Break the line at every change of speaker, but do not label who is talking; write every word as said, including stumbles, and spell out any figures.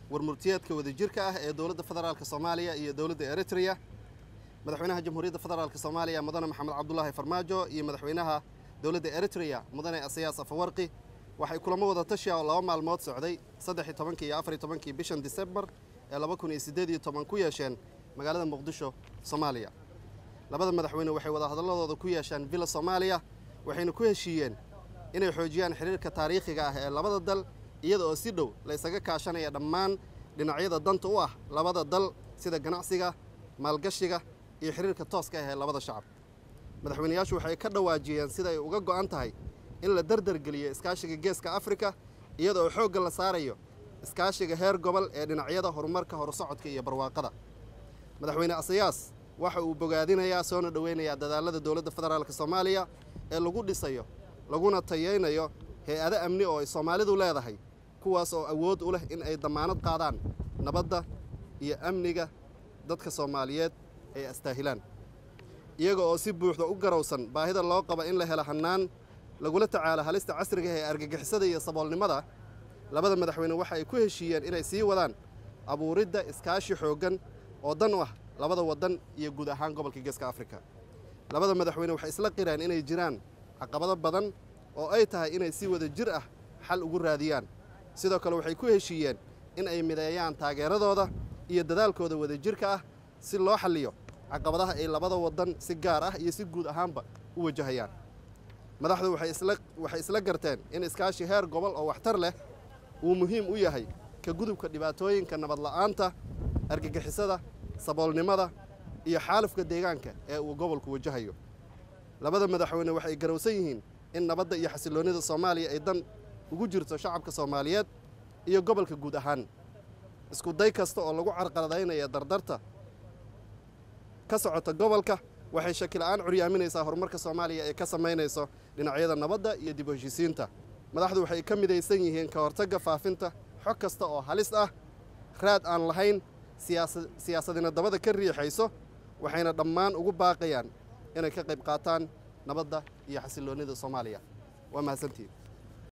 warmurtiyeedka wadajirka ah ee dowladda federaalka Soomaaliya iyo dowladda Eritrea madaxweynaha jamhuuriyadda federaalka Soomaaliya mudane Maxamed Cabdullaahi Farmaajo iyo madaxweynaha dowladda Eritrea mudane Asiyaas Afwerqi waxay kulamo wada tashi ah oo laba maalmood socday saddex iyo toban iyo afar iyo toban bishan December ee laba kun iyo siddeed iyo toban ku yeesheen magaalada Muqdisho Soomaaliya labada madaxweyne waxay wada hadalladooda ku yeesheen Villa Soomaaliya waxayna ku heshiiyeen inay xoojiyaan xiriirka taariikhiga ah ee labada dal iyada oo si dhow la isaga kaashanaya dhammaan dhinacyada danta u ah labada dal sida ganacsiga maalgashiga iyo xiriirka tooska ah ee labada shacab madaxweynayaashu waxay ka dhawaajiyeen sida ay uga go'an tahay in la dardar geliyo iskaashiga geeska Afrika iyada oo xoog la saarayo iskaashiga heer gobol ee dhinacyada horumarka horusocodka iyo barwaaqada madaxweyne Asiyaas waxa uu bogaadinayaa soo dhaweynayaa dadaalada dowladda federaalka Soomaaliya ee lagu dhisayo laguna tayeynayo hay'ado amni oo ay Soomaalidu leedahay kuwaas oo awood u leh in ay damaanad qaadaan nabadda iyo amniga dadka Soomaaliyeed ay astaahilaan iyaga oo si buuxda u garowsan baahida loo qabo in la helo hanaan lagula tacaalo halista casriga ee argagixisada iyo saboolnimada labada madaxweyne waxa ay ku heshiiyeen inay sii wadaan abuuridda iskaashi xoogan oo dan u ah labada wadan iyo guud ahaan gobolka Geeska Afrika labada madaxweyne waxay isla qireen inay jiraan caqabado badan oo ay tahay inay si wada jir ah xal ugu raadiyaan sidoo kale waxay ku heshiiyeen in ay mideeyaan taageeradooda iyo dadaalkooda wada jirka ah si loo xalliyo caqabadaha ay labada wadan si gaar ah iyo si guud ahaanba u wajahayaan madaxdu waxay isla waxay isla garteen in iskaashi heer gobol oo waxtar leh uu muhiim u yahay ka gudubka dhibaatooyinka nabad la'aanta argagixisada saboolnimada iyo xaalufka deegaanka ee uu gobolku wajahayo labada madaxweyne waxay garowsan yihiin in nabadda iyo xasiloonida Soomaaliya ay dan ugu jirto shacabka Soomaaliyeed iyo gobolka guud ahaan isku day kasta oo lagu carqaladeynayo dardarta ka socota gobolka waxay shakil aan curiyaaminaysaa horumarka Soomaaliya ee ka sameynayso dhinacyada nabadda iyo dib u heshiisiinta madaxdu waxay ka midaysan yihiin ka hortagga faafinta xog kasta oo halis ah raad aan lahayn siyaasadina dabada ka riixayso waxayna dhammaan ugu baaqayaan inay ka qayb qaataan nabadda iyo xasiloonida Soomaaliya waa mahadsantiin